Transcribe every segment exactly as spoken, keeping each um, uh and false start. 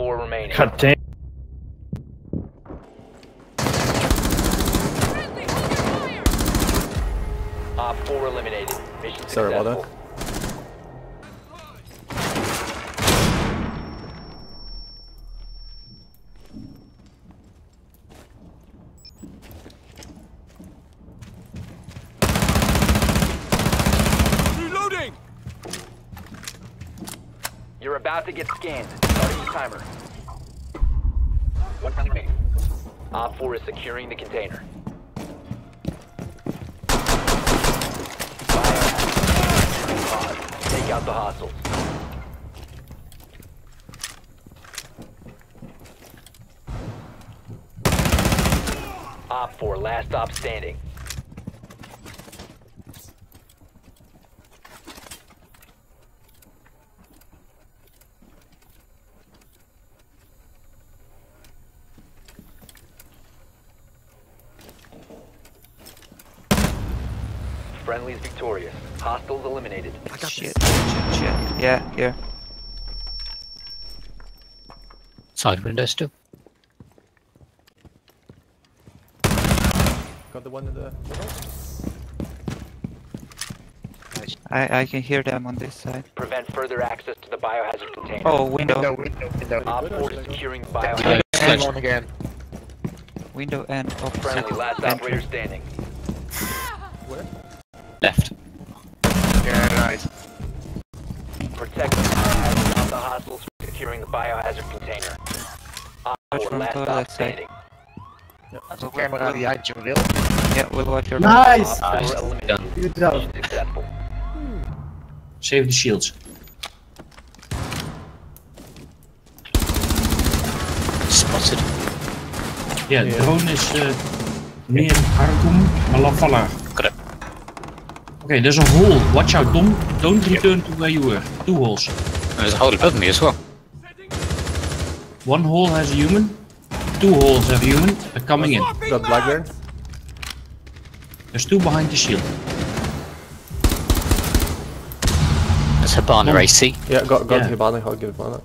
four remaining. God damn. Op four eliminated. Mission Sorry about successful. Reloading! You're about to get scanned. Starting the timer. One time remaining. Op four is securing the container. Biohazard. Take out the hostiles. Op four, last stop standing. Friendly's victorious. Hostiles eliminated. I got shit, shit, shit. Yeah, here. Side windows too. Got the one in the middle? I I can hear them on this side. Prevent further access to the biohazard container. Oh, window, Window, window, window. Op four is securing the biohazard. Yeah, And flash. one again. window, and opposite. Friendly, last entrance. operator standing. Where? Left. Yeah, nice. Protect the biohazard. Stop the hostiles from securing the biohazard container. Op Watch four, from last toilet stop side. standing. So camera behind you, Lil. Yeah, we'll watch your Nice! Op Nice. four eliminated. Done. Good job. Mission successful. Save the shields. Spotted. Ja, de drone is uh, meer Arkum, maar Lafala. Got it. Okay, there's a hole. Watch out, Dom. Don't return to where you were. Two holes. There's a hole above me as well. One hole has a human. Two holes have a human. They're coming in. Got Blackbeard. There's two behind the shield. There's Habana A C. Yeah, got got Yeah. Hibana. I'll give Hibana.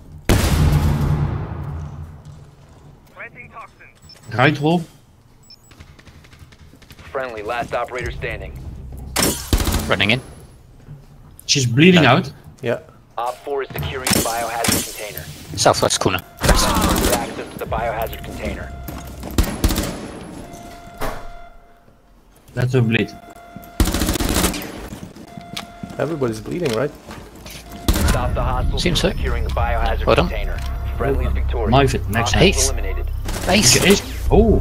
Right hole. Friendly, last operator standing. Running in. She's bleeding out. Yeah. Op four is securing the biohazard container. Southwest corner. Further access to the biohazard container. Let her bleed. Everybody's bleeding, right? Stop the hostiles Seems from so. securing the biohazard Hold on. container. Friendly is victorious. Knife it, next Hostiles Ace. eliminated. Base. Is- Oh.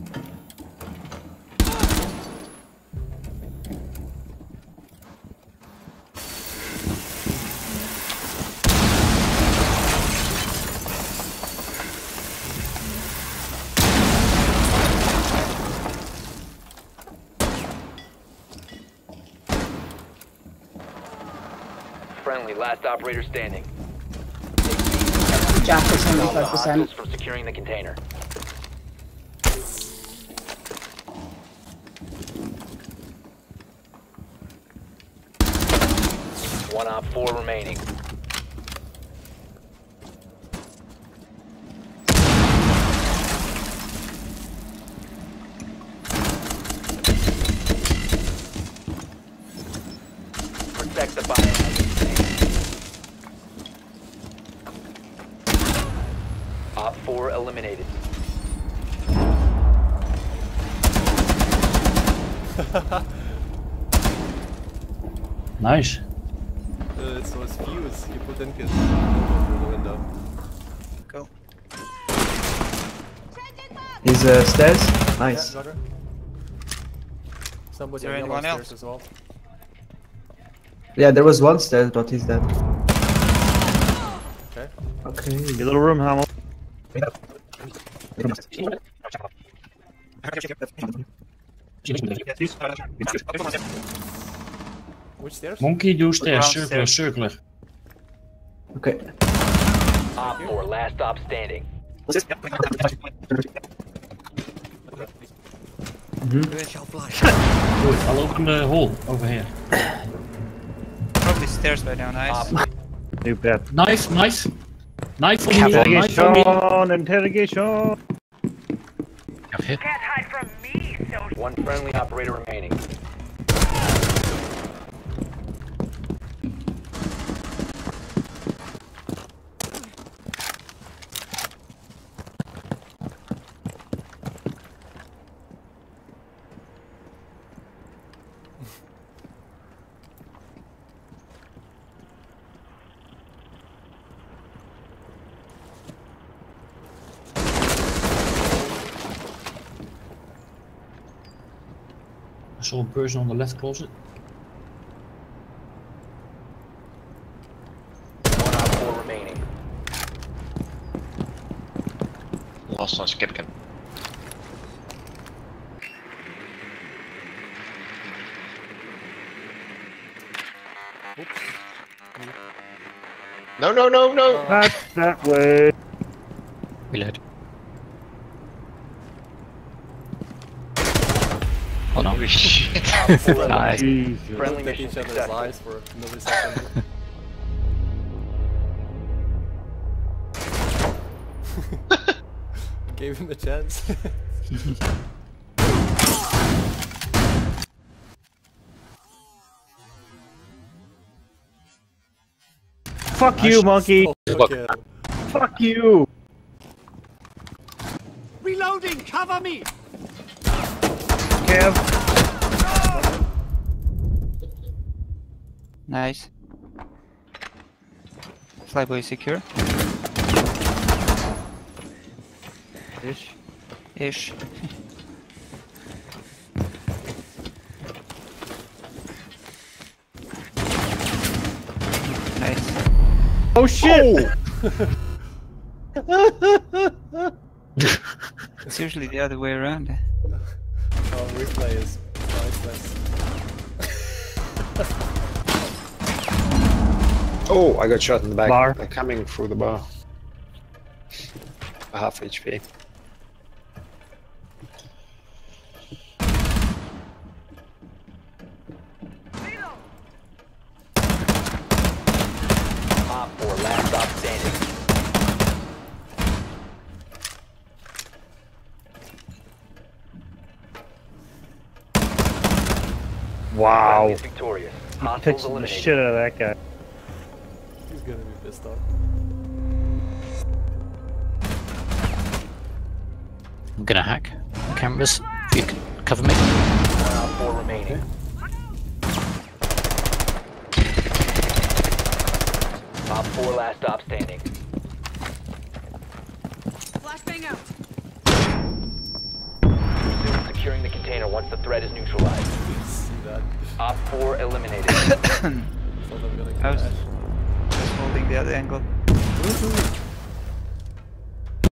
Friendly, last operator standing. Jack is Stop the seventy-five percent. hostiles from securing the container. One op four remaining. Protect the biohazard container. Op four eliminated. Nice. Uh, so it's fuse. You put in his through the window. Go. He's uh, stairs. Nice. Yeah, got her. Somebody Is there on anyone yellow else? stairs as well. Yeah, there was one stairs, but he's dead. Okay. Okay. Your little room, Hamel. Which stairs? Monkey, do stairs, Round circular, stairs. circular. Okay. Op four, last stop standing. Good, I'll open the hole over here. Probably stairs by now, nice. Op New bed. Knife, knife. Knife on me, knife on me. Interrogation! Up here. One friendly operator remaining. I saw a person on the left closet. One op four remaining. Lost on Skipkin. No, no, no, no! Not that way! Reload. Oh no. Holy shit. Op four Nice. eliminated. Jesus. Friendly Looked at mission each other's successful. eyes for another second. Gave him a chance. Fuck you, monkey! Fuck yeah. Fuck you! Reloading! Cover me! Kev! Nice. Flyboy secure. Ish. Ish. Nice. Oh shit! It's usually the other way around. Oh, replay is priceless. Oh, I got shot in the back. Bar. They're coming through the bar. A half H P. Op four last stop standing. Wow. Friendly is victorious. Hostiles Pitching the eliminated. shit out of that guy. He's gonna be pissed off. I'm gonna hack cameras. If you can cover me. One op four remaining. Op four last stop standing. Flashbang out! Resume securing the container once the threat is neutralized. See that? Op four eliminated. Thought I'm gonna I was crash. just holding the other angle. Woohoo!